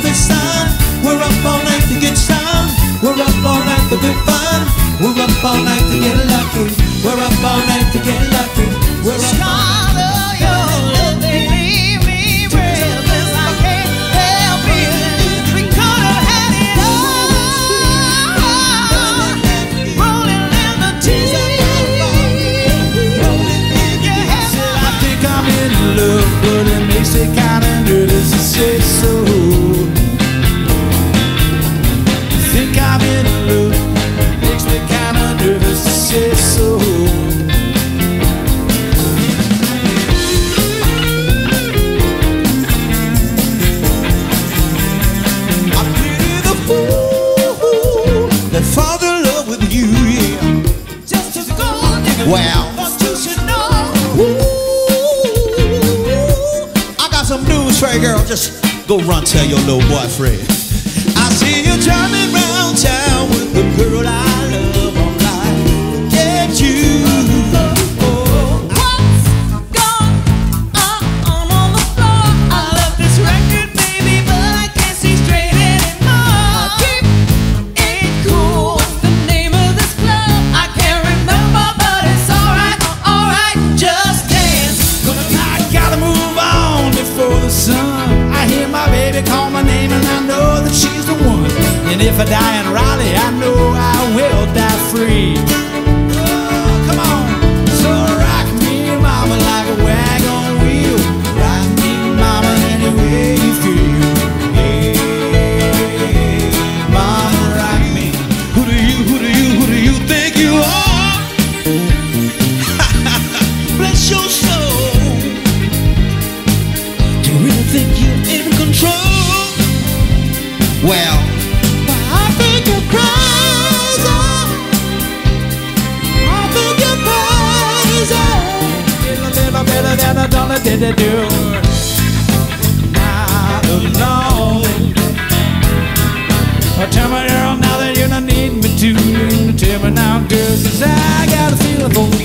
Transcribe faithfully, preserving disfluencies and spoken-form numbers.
the sun. We're up all night to get some. We're up all night for good fun. We're up all night to get lucky. We're up all night to get lucky. We're up all night. Your love, they leave me breathless. I can't help it. We could have had it all. Rolling in the deep. I think I'm in love, but it makes it kinda nervous to say so. I think I'm in love, makes me kinda nervous to say so. I pity the fool that falls in love with you, yeah. Just as gold digger. Well, but you should know. Ooh, some news for you, girl. Just go run tell your little boyfriend. I see you driving round town with the girl I love. I'm like, forget you. Oh, what's going on on the floor? I love this record, baby, but I can't see straight anymore. Keep it cool. What's the name of this club? I can't remember, but it's alright, alright. Just dance. Gonna, I gotta move on before the sun. I hear my baby call my name and I know that she's the one. And if I die in Raleigh, I know I will die free. Oh, come on. So rock me, mama, like a wagon wheel. Rock me, mama, any way you feel. Hey, mama, rock me. Who do you, who do you, who do you think you are? Bless your soul. Do you really think you're in control? Well, I think you're crazy. I think you're crazy. Little, little better than I done it did do. Not alone. Well, tell me, girl, now that you don't need me to. Tell me now, girl, 'cause I got a feeling for